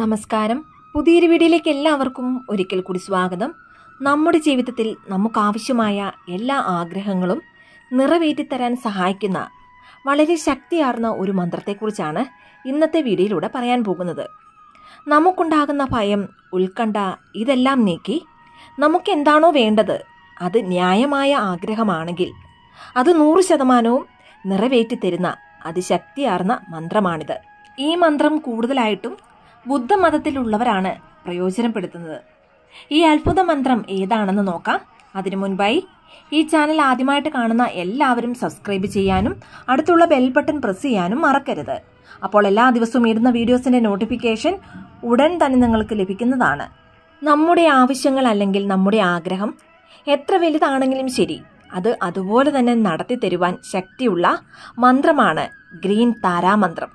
നമസ്കാരം. പുതിയൊരു വീഡിയോയിലേക്ക് എല്ലാവർക്കും ഒരിക്കൽ കൂടി സ്വാഗതം. നമ്മുടെ ജീവിതത്തിൽ നമുക്കാവശ്യമായ എല്ലാ ആഗ്രഹങ്ങളും നിറവേറ്റിത്തരാൻ സഹായിക്കുന്ന വളരെ ശക്തിയാർന്ന ഒരു മന്ത്രത്തെക്കുറിച്ചാണ് ഇന്നത്തെ വീഡിയോയിലൂടെ പറയാൻ പോകുന്നത്. നമുക്കുണ്ടാകുന്ന ഭയം, ഉത്കണ്ഠ ഇതെല്ലാം നീക്കി നമുക്കെന്താണോ വേണ്ടത് അത് ന്യായമായ ആഗ്രഹമാണെങ്കിൽ അത് 100% നിറവേറ്റിത്തരുന്ന അതിശക്തിയാർന്ന മന്ത്രമാണിത്. ഈ മന്ത്രം കൂടുതലായിട്ടും ബുദ്ധമതത്തിലുള്ളവരാണ് പ്രയോജനപ്പെടുത്തുന്നത്. ഈ അത്ഭുത മന്ത്രം ഏതാണെന്ന് നോക്കാം. അതിനു മുൻപായി ഈ ചാനൽ ആദ്യമായിട്ട് കാണുന്ന എല്ലാവരും സബ്സ്ക്രൈബ് ചെയ്യാനും അടുത്തുള്ള ബെൽ ബട്ടൺ പ്രസ് ചെയ്യാനും മറക്കരുത്. അപ്പോൾ എല്ലാ ദിവസവും ഇടുന്ന വീഡിയോസിന്റെ നോട്ടിഫിക്കേഷൻ ഉടൻ തന്നെ നിങ്ങൾക്ക് ലഭിക്കുന്നതാണ്. നമ്മുടെ ആവശ്യങ്ങൾ അല്ലെങ്കിൽ നമ്മുടെ ആഗ്രഹം എത്ര വലുതാണെങ്കിലും ശരി, അത് അതുപോലെ തന്നെ നടത്തി തരുവാൻ ശക്തിയുള്ള മന്ത്രമാണ് ഗ്രീൻ താരാ മന്ത്രം.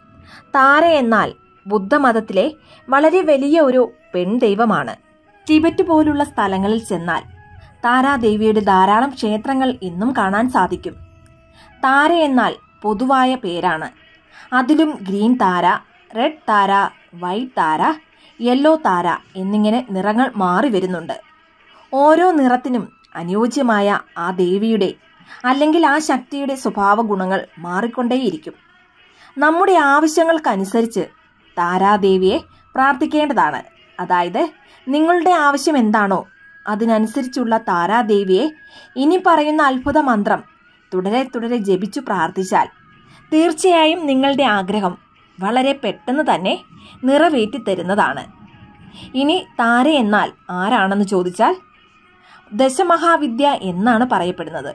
താര എന്നാൽ ബുദ്ധമതത്തിലെ വളരെ വലിയ ഒരു പെൺദൈവമാണ്. ടിബറ്റ് പോലുള്ള സ്ഥലങ്ങളിൽ ചെന്നാൽ താരാദേവിയുടെ ധാരാളം ക്ഷേത്രങ്ങൾ ഇന്നും കാണാൻ സാധിക്കും. താര എന്നാൽ പൊതുവായ പേരാണ്. അതിലും green Tara, red Tara, white Tara, yellow Tara എന്നിങ്ങനെ നിറങ്ങൾ മാറി വരുന്നുണ്ട്. ഓരോ നിറത്തിനും അനുയോജ്യമായ ആ ദേവിയുടെ അല്ലെങ്കിൽ ആ ശക്തിയുടെ സ്വഭാവ ഗുണങ്ങൾ മാറിക്കൊണ്ടേയിരിക്കും. നമ്മുടെ ആവശ്യങ്ങൾക്കനുസരിച്ച് താരാദേവിയെ പ്രാർത്ഥിക്കേണ്ടതാണ്. അതായത് നിങ്ങളുടെ ആവശ്യം എന്താണോ അതിനനുസരിച്ചുള്ള താരാദേവിയെ ഇനി പറയുന്ന അത്ഭുത മന്ത്രം തുടരെ തുടരെ ജപിച്ചു പ്രാർത്ഥിച്ചാൽ തീർച്ചയായും നിങ്ങളുടെ ആഗ്രഹം വളരെ പെട്ടെന്ന് തന്നെ നിറവേറ്റിത്തരുന്നതാണ്. ഇനി താര എന്നാൽ ആരാണെന്ന് ചോദിച്ചാൽ ദശമഹാവിദ്യ എന്നാണ് പറയപ്പെടുന്നത്.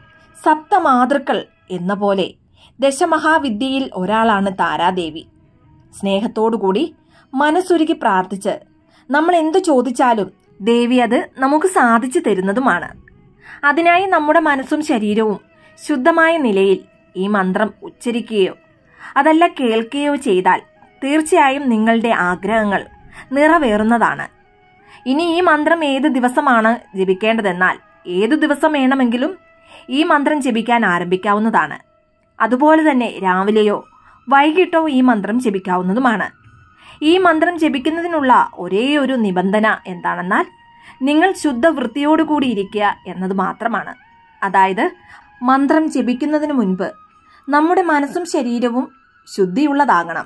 സപ്തമാതൃക്കൾ എന്ന പോലെ ദശമഹാവിദ്യയിൽ ഒരാളാണ് താരാദേവി. സ്നേഹത്തോടുകൂടി മനസ്സുരുക്കി പ്രാർത്ഥിച്ച് നമ്മൾ എന്തു ചോദിച്ചാലും ദേവി അത് നമുക്ക് സാധിച്ചു തരുന്നതുമാണ്. അതിനായി നമ്മുടെ മനസ്സും ശരീരവും ശുദ്ധമായ നിലയിൽ ഈ മന്ത്രം ഉച്ചരിക്കുകയോ അതല്ല കേൾക്കുകയോ ചെയ്താൽ തീർച്ചയായും നിങ്ങളുടെ ആഗ്രഹങ്ങൾ നിറവേറുന്നതാണ്. ഇനി ഈ മന്ത്രം ഏത് ദിവസമാണ് ജപിക്കേണ്ടതെന്നാൽ ഏതു ദിവസം വേണമെങ്കിലും ഈ മന്ത്രം ജപിക്കാൻ ആരംഭിക്കാവുന്നതാണ്. അതുപോലെ തന്നെ രാവിലെയോ വൈകിട്ടോ ഈ മന്ത്രം ജപിക്കാവുന്നതുമാണ്. ഈ മന്ത്രം ജപിക്കുന്നതിനുള്ള ഒരേ ഒരു നിബന്ധന എന്താണെന്നാൽ നിങ്ങൾ ശുദ്ധ വൃത്തിയോടുകൂടി ഇരിക്കുക എന്നത് മാത്രമാണ്. അതായത് മന്ത്രം ജപിക്കുന്നതിന് മുൻപ് നമ്മുടെ മനസ്സും ശരീരവും ശുദ്ധിയുള്ളതാകണം.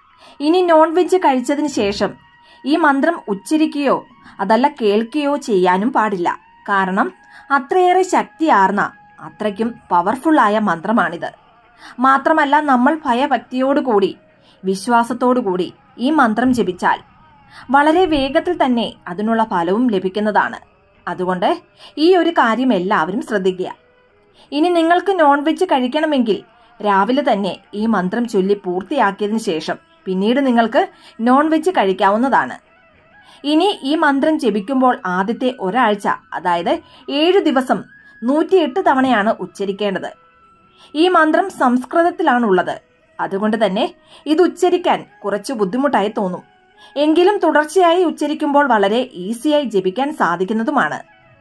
ഇനി നോൺ വെജ് കഴിച്ചതിന് ശേഷം ഈ മന്ത്രം ഉച്ചരിക്കുകയോ അതല്ല കേൾക്കുകയോ ചെയ്യാനും പാടില്ല. കാരണം അത്രയേറെ ശക്തിയാർന്ന അത്രയ്ക്കും പവർഫുള്ളായ മന്ത്രമാണിത്. മാത്രമല്ല നമ്മൾ ഭയഭക്തിയോടുകൂടി വിശ്വാസത്തോടുകൂടി ഈ മന്ത്രം ജപിച്ചാൽ വളരെ വേഗത്തിൽ തന്നെ അതിനുള്ള ഫലവും ലഭിക്കുന്നതാണ്. അതുകൊണ്ട് ഈ ഒരു കാര്യം എല്ലാവരും ശ്രദ്ധിക്കുക. ഇനി നിങ്ങൾക്ക് നോൺ വെജ് കഴിക്കണമെങ്കിൽ രാവിലെ തന്നെ ഈ മന്ത്രം ചൊല്ലി പൂർത്തിയാക്കിയതിനു ശേഷം പിന്നീട് നിങ്ങൾക്ക് നോൺ വെജ് കഴിക്കാവുന്നതാണ്. ഇനി ഈ മന്ത്രം ജപിക്കുമ്പോൾ ആദ്യത്തെ ഒരാഴ്ച അതായത് 7 ദിവസം 108 തവണയാണ് ഉച്ചരിക്കേണ്ടത്. ഈ മന്ത്രം സംസ്കൃതത്തിലാണുള്ളത്. അതുകൊണ്ട് തന്നെ ഇത് ഉച്ചരിക്കാൻ കുറച്ച് ബുദ്ധിമുട്ടായി തോന്നും. എങ്കിലും തുടർച്ചയായി ഉച്ചരിക്കുമ്പോൾ വളരെ ഈസിയായി ജപിക്കാൻ സാധിക്കുന്നതുമാണ്.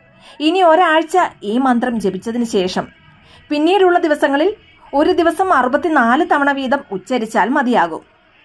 ഇനി ഒരാഴ്ച ഈ മന്ത്രം ജപിച്ചതിന് ശേഷം പിന്നീടുള്ള ദിവസങ്ങളിൽ ഒരു ദിവസം 64 തവണ വീതം ഉച്ചരിച്ചാൽ മതിയാകും.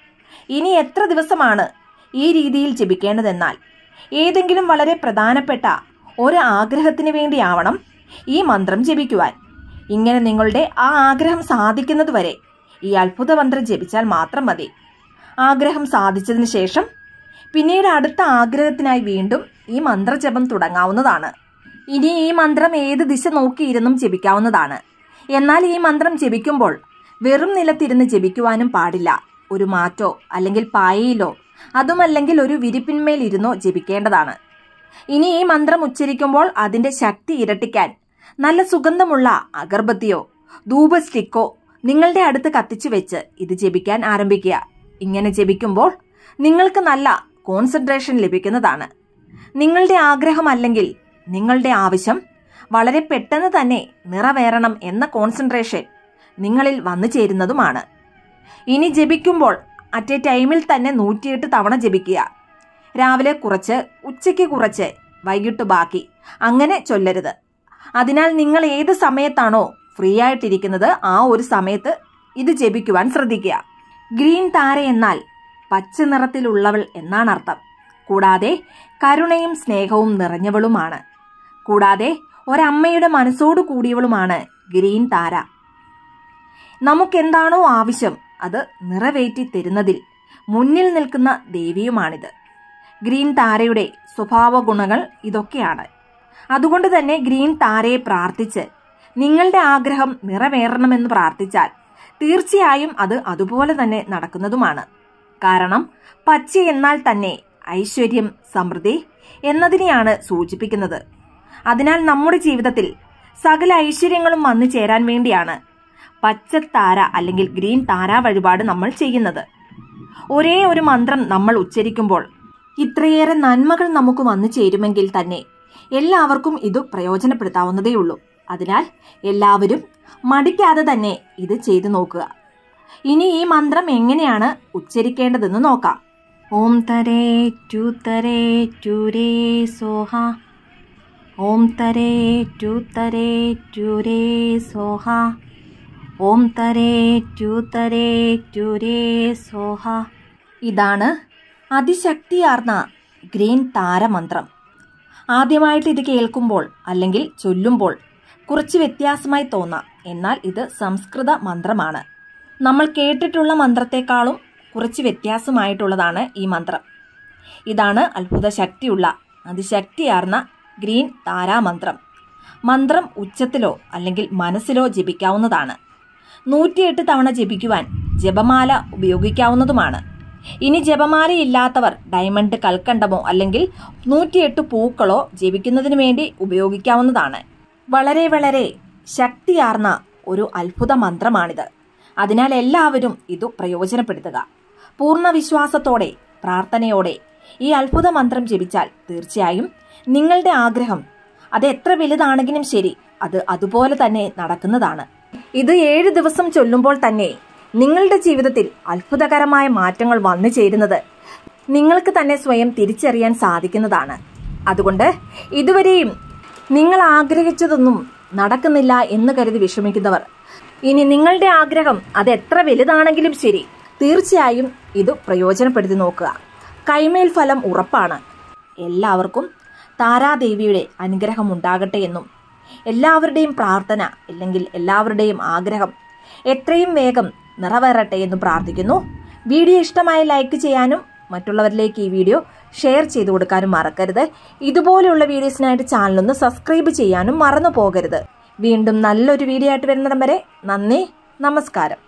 ഇനി എത്ര ദിവസമാണ് ഈ രീതിയിൽ ജപിക്കേണ്ടതെന്നാൽ ഏതെങ്കിലും വളരെ പ്രധാനപ്പെട്ട ഒരു ആഗ്രഹത്തിന് വേണ്ടിയാവണം ഈ മന്ത്രം ജപിക്കുവാൻ. ഇങ്ങനെ നിങ്ങളുടെ ആ ആഗ്രഹം സാധിക്കുന്നതുവരെ ഈ അത്ഭുത മന്ത്രം ജപിച്ചാൽ മാത്രം മതി. ആഗ്രഹം സാധിച്ചതിന് ശേഷം പിന്നീട് അടുത്ത ആഗ്രഹത്തിനായി വീണ്ടും ഈ മന്ത്രജപം തുടങ്ങാവുന്നതാണ്. ഇനി ഈ മന്ത്രം ഏത് ദിശ നോക്കിയിരുന്നും ജപിക്കാവുന്നതാണ്. എന്നാൽ ഈ മന്ത്രം ജപിക്കുമ്പോൾ വെറും നിലത്തിരുന്ന് ജപിക്കുവാനും പാടില്ല. ഒരു മാറ്റോ അല്ലെങ്കിൽ പായയിലോ അതുമല്ലെങ്കിൽ ഒരു വിരിപ്പിന്മേൽ ഇരുന്നോ ജപിക്കേണ്ടതാണ്. ഇനി ഈ മന്ത്രം ഉച്ചരിക്കുമ്പോൾ അതിന്റെ ശക്തി ഇരട്ടിക്കാൻ നല്ല സുഗന്ധമുള്ള അഗർബത്തിയോ ധൂപ സ്റ്റിക്കോ നിങ്ങളുടെ അടുത്ത് കത്തിച്ചു വെച്ച് ഇത് ജപിക്കാൻ ആരംഭിക്കുക. ഇങ്ങനെ ജപിക്കുമ്പോൾ നിങ്ങൾക്ക് നല്ല കോൺസെൻട്രേഷൻ ലഭിക്കുന്നതാണ്. നിങ്ങളുടെ ആഗ്രഹം അല്ലെങ്കിൽ നിങ്ങളുടെ ആവശ്യം വളരെ പെട്ടെന്ന് തന്നെ നിറവേറണം എന്ന കോൺസെൻട്രേഷൻ നിങ്ങളിൽ വന്നു ചേരുന്നതുമാണ്. ഇനി ജപിക്കുമ്പോൾ അറ്റ് എ ടൈമിൽ തന്നെ 108 തവണ ജപിക്കുക. രാവിലെ കുറച്ച്, ഉച്ചയ്ക്ക് കുറച്ച്, വൈകിട്ട് ബാക്കി, അങ്ങനെ ചൊല്ലരുത്. അതിനാൽ നിങ്ങൾ ഏത് സമയത്താണോ ഫ്രീ ആയിട്ടിരിക്കുന്നത് ആ ഒരു സമയത്ത് ഇത് ജപിക്കുവാൻ ശ്രദ്ധിക്കുക. ഗ്രീൻ താര എന്നാൽ പച്ച നിറത്തിലുള്ളവൾ എന്നാണ് അർത്ഥം. കൂടാതെ കരുണയും സ്നേഹവും നിറഞ്ഞവളുമാണ്. കൂടാതെ ഒരമ്മയുടെ മനസ്സോടു കൂടിയവളുമാണ് ഗ്രീൻ താര. നമുക്കെന്താണോ ആവശ്യം അത് നിറവേറ്റി തരുന്നതിൽ മുന്നിൽ നിൽക്കുന്ന ദേവിയുമാണിത്. ഗ്രീൻ താരയുടെ സ്വഭാവ ഗുണങ്ങൾ ഇതൊക്കെയാണ്. അതുകൊണ്ട് തന്നെ ഗ്രീൻ താരയെ പ്രാർത്ഥിച്ച് നിങ്ങളുടെ ആഗ്രഹം നിറവേറണമെന്ന് പ്രാർത്ഥിച്ചാൽ തീർച്ചയായും അത് അതുപോലെ തന്നെ നടക്കുന്നതുമാണ്. കാരണം പച്ച എന്നാൽ തന്നെ ഐശ്വര്യം, സമൃദ്ധി എന്നതിനെയാണ് സൂചിപ്പിക്കുന്നത്. അതിനാൽ നമ്മുടെ ജീവിതത്തിൽ സകല ഐശ്വര്യങ്ങളും വന്നു ചേരാൻ വേണ്ടിയാണ് പച്ചത്താര അല്ലെങ്കിൽ ഗ്രീൻ താര വഴിപാട് നമ്മൾ ചെയ്യുന്നത്. ഒരേ ഒരു മന്ത്രം നമ്മൾ ഉച്ചരിക്കുമ്പോൾ ഇത്രയേറെ നന്മകൾ നമുക്ക് വന്നു ചേരുമെങ്കിൽ തന്നെ എല്ലാവർക്കും ഇത് പ്രയോജനപ്പെടുത്താവുന്നതേയുള്ളൂ. അതിനാൽ എല്ലാവരും മടിക്കാതെ തന്നെ ഇത് ചെയ്തു നോക്കുക. ഇനി ഈ മന്ത്രം എങ്ങനെയാണ് ഉച്ചരിക്കേണ്ടതെന്ന് നോക്കാം. ഓം തരേ ടു തരേ ടു രേ സോഹ. ഓം തരേ ടു തരേ ടു രേ സോഹ. ഓം തരേ ടു തരേ ടു രേ സോഹ. ഇതാണ് അതിശക്തിയാർന്ന ഗ്രീൻ താരമന്ത്രം. ആദ്യമായിട്ട് ഇത് കേൾക്കുമ്പോൾ അല്ലെങ്കിൽ ചൊല്ലുമ്പോൾ കുറച്ച് വ്യത്യാസമായി തോന്നാം. എന്നാൽ ഇത് സംസ്കൃത മന്ത്രമാണ്. നമ്മൾ കേട്ടിട്ടുള്ള മന്ത്രത്തെക്കാളും കുറച്ച് വ്യത്യാസമായിട്ടുള്ളതാണ് ഈ മന്ത്രം. ഇതാണ് അത്ഭുത ശക്തിയുള്ള അതിശക്തിയാർന്ന ഗ്രീൻ താരാമന്ത്രം. മന്ത്രം ഉച്ചത്തിലോ അല്ലെങ്കിൽ മനസ്സിലോ ജപിക്കാവുന്നതാണ്. 108 തവണ ജപിക്കുവാൻ ജപമാല ഉപയോഗിക്കാവുന്നതുമാണ്. ഇനി ജപമാലയില്ലാത്തവർ ഡയമണ്ട് കൽക്കണ്ടമോ അല്ലെങ്കിൽ 108 പൂക്കളോ ജപിക്കുന്നതിന് വേണ്ടി ഉപയോഗിക്കാവുന്നതാണ്. വളരെ വളരെ ശക്തിയാർന്ന ഒരു അത്ഭുത മന്ത്രമാണിത്. അതിനാൽ എല്ലാവരും ഇത് പ്രയോജനപ്പെടുത്തുക. പൂർണ്ണ വിശ്വാസത്തോടെ പ്രാർത്ഥനയോടെ ഈ അത്ഭുത മന്ത്രം ജപിച്ചാൽ തീർച്ചയായും നിങ്ങളുടെ ആഗ്രഹം അത് എത്ര വലുതാണെങ്കിലും ശരി അത് അതുപോലെ തന്നെ നടക്കുന്നതാണ്. ഇത് 7 ദിവസം ചൊല്ലുമ്പോൾ തന്നെ നിങ്ങളുടെ ജീവിതത്തിൽ അത്ഭുതകരമായ മാറ്റങ്ങൾ വന്നു ചേരുന്നത് നിങ്ങൾക്ക് തന്നെ സ്വയം തിരിച്ചറിയാൻ സാധിക്കുന്നതാണ്. അതുകൊണ്ട് ഇതുവരെയും നിങ്ങൾ ആഗ്രഹിച്ചതൊന്നും നടക്കുന്നില്ല എന്ന് കരുതി വിഷമിക്കുന്നവർ ഇനി നിങ്ങളുടെ ആഗ്രഹം അത് എത്ര വലുതാണെങ്കിലും ശരി തീർച്ചയായും ഇത് പ്രയോജനപ്പെടുത്തി നോക്കുക. കൈമേൽ ഫലം ഉറപ്പാണ്. എല്ലാവർക്കും താരാദേവിയുടെ അനുഗ്രഹം ഉണ്ടാകട്ടെ എന്നും എല്ലാവരുടെയും പ്രാർത്ഥന അല്ലെങ്കിൽ എല്ലാവരുടെയും ആഗ്രഹം എത്രയും വേഗം നിറവേറട്ടെ എന്നും പ്രാർത്ഥിക്കുന്നു. വീഡിയോ ഇഷ്ടമായി ലൈക്ക് ചെയ്യാനും മറ്റുള്ളവരിലേക്ക് ഈ വീഡിയോ ഷെയർ ചെയ്തു കൊടുക്കാനും മറക്കരുത്. ഇതുപോലെയുള്ള വീഡിയോസിനായിട്ട് ചാനലൊന്ന് സബ്സ്ക്രൈബ് ചെയ്യാനും മറന്നു പോകരുത്. വീണ്ടും നല്ലൊരു വീഡിയോ ആയിട്ട് വരുന്നിടം വരെ നന്ദി, നമസ്കാരം.